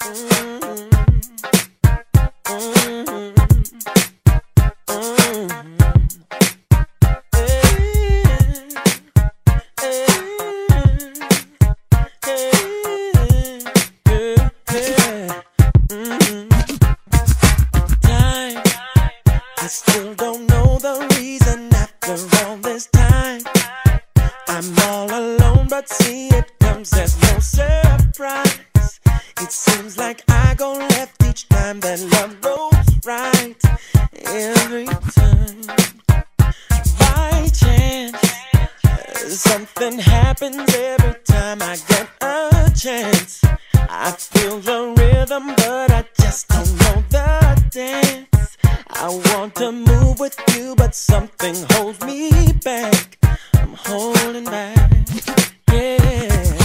I still don't know the reason after all this time. I'm all alone, but see it comes as no surprise. It seems like I go left each time that love goes right. Every time, by chance, something happens every time I get a chance. I feel the rhythm, but I just don't know the dance. I want to move with you, but something holds me back. I'm holding back, yeah.